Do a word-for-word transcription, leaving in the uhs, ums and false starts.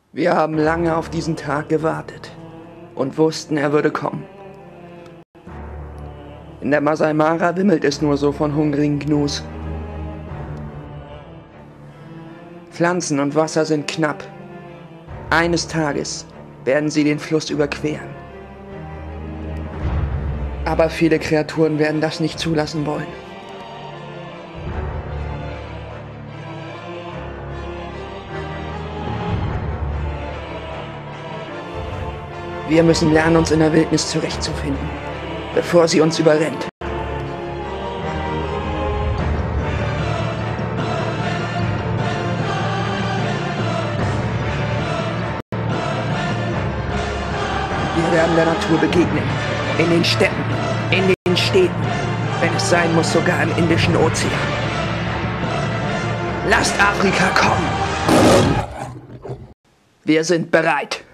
Wir haben lange auf diesen Tag gewartet und wussten, er würde kommen. In der Masai Mara wimmelt es nur so von hungrigen Gnus. Pflanzen und Wasser sind knapp. Eines Tages werden sie den Fluss überqueren. Aber viele Kreaturen werden das nicht zulassen wollen. Wir müssen lernen, uns in der Wildnis zurechtzufinden, bevor sie uns überrennt. Wir werden der Natur begegnen, in den Städten, in den Städten, wenn es sein muss, sogar im Indischen Ozean. Lasst Afrika kommen! Wir sind bereit.